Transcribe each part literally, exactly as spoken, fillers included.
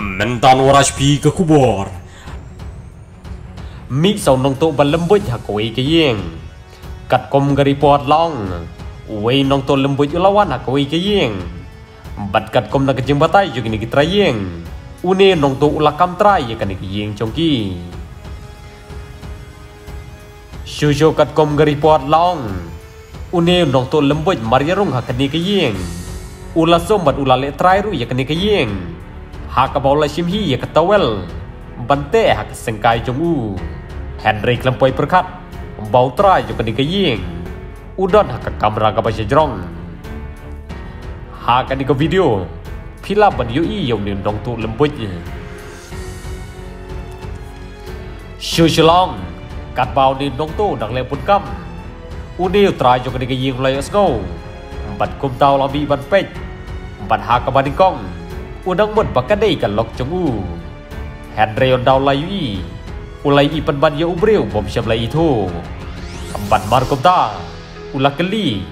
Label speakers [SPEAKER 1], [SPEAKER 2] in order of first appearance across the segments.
[SPEAKER 1] Mentan waras pi ke kubur. Mi sau nong tu balembut hakoi ke yeng. Kat kom gari pot long. Wei nong tu lembut ulawan hakoi ke yeng. Bat kat kom na kejeng batai juga ni kitra yeng. Une nong tu ulakam trai kan ke yeng chongki. Shusho kat kom gari pot long. Une nong tu lembut mariarung hakani ke yeng. Ula sombat ula le trai ru ya kani ke yeng. Hak baula simhi ya ketawel. Bante hak sengkai jong u. Henry klempoi perkat. Bau trai jo kani ke yeng. Udon hak kamera ka basya jrong. Hak kani ke video. Pila ban yu i yong ni nong tu lembut. Shushlong. Kat bau ni nong tu dak le pun kam. Udil trai jo kani ke yeng lai asgo. Bat kum tau labi ban pech. Bat hak ka bading kong. Udang mut bakadai kan lok jong u. Henry on dau lai i. Ulai i pan ban ya ubreu bom syam lai itu. Bat mar kum ta. Ula keli.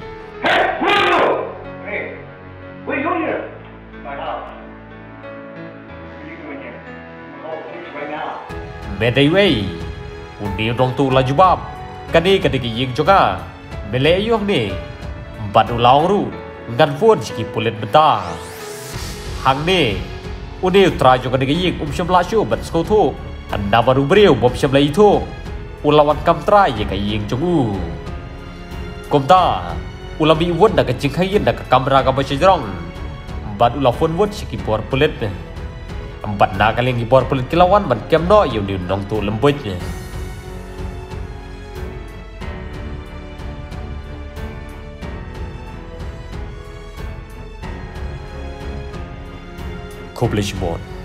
[SPEAKER 2] Hey, what are you doing here? My house. What are you doing here? Call the police right now.
[SPEAKER 1] Medai wei. Undi dong tu la jubab. Kani kani ki yeng joka. Mele ayuh ni. Bat ulang ru. Ngan pun siki pulit beta. Hang ni. Uni utrai juga dengan ying um syamla syu bat sko tu. Anda baru beriu bom syamla itu. Ulawan kam trai ye kai ying jongu. Kom ta. Ulami won da kecing kayin da kamera ka basya jrong. Bat ula phone won siki por pulit. Bat na kaleng por pulit kilawan ban kem no yu ni nong tu lembut. Accomplishment.